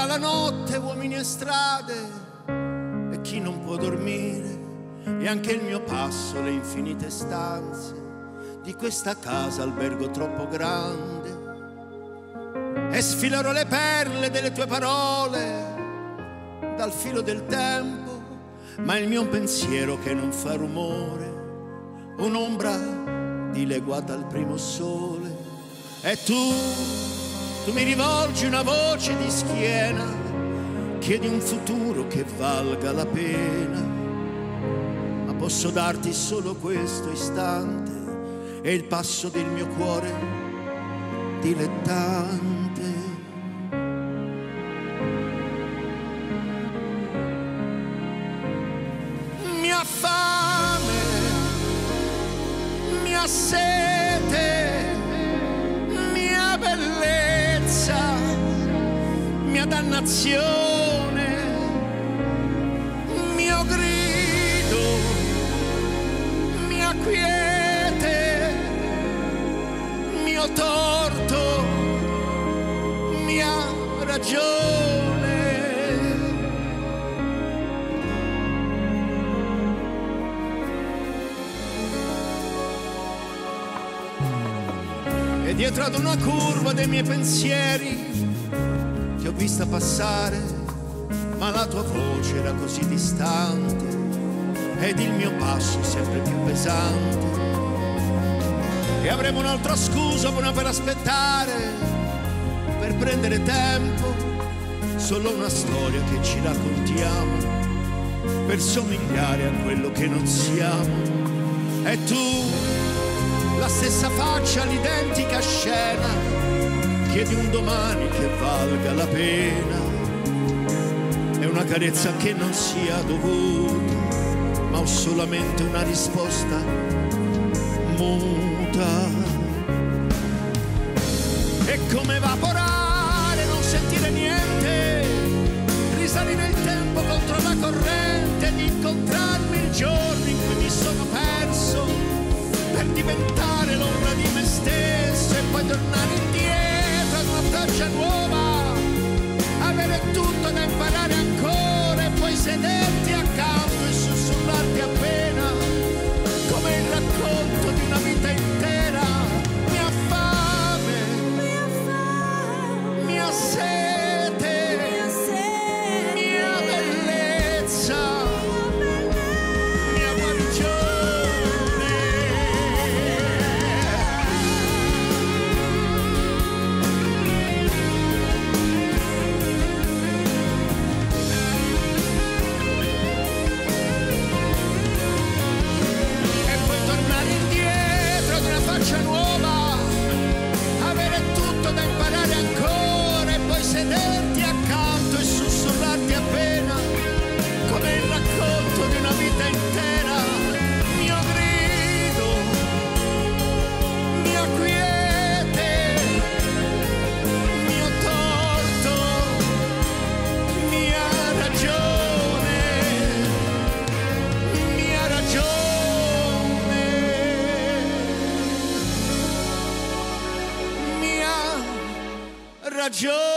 la notte, uomini e strade, e chi non può dormire, e anche il mio passo, le infinite stanze di questa casa, albergo troppo grande. E sfilerò le perle delle tue parole dal filo del tempo, ma il mio pensiero che non fa rumore, un'ombra dileguata al primo sole. E tu mi rivolgi una voce di schiena, chiedi un futuro che valga la pena, ma posso darti solo questo istante e il passo del mio cuore dilettante. Mia fame, mia sete, mia bellezza, mia dannazione, mio grido, mia quiete, mio torto, mia ragione. E dietro ad una curva dei miei pensieri ti ho vista passare, ma la tua voce era così distante ed il mio passo sempre più pesante. E avremo un'altra scusa buona per aspettare, per prendere tempo, solo una storia che ci raccontiamo, per somigliare a quello che non siamo. E tu, la stessa faccia, l'identica scena, chiedi un domani che valga la pena, e una carezza che non sia dovuta, ma ho solamente una risposta muta. E come evaporare, non sentire niente, risalire il tempo contro la corrente, di incontrarmi il giorno in cui mi sono perso, per diventare l'ombra di me stesso e poi tornare indietro ad una faccia nuova, avere tutto da imparare ancora e poi sederti accanto e sussurrarti appena, come il racconto di una vita intera. Mia fame, mia sete, mia bellezza, mia guarigione. E poi tornare indietro ad una faccia nuova, avere tutto da imparare ancora e poi sederti accanto e sussurrarti appena, come il racconto di una vita intera. Mio grido, mia quiete, mio torto, mia ragione, mia ragione, mia ragione.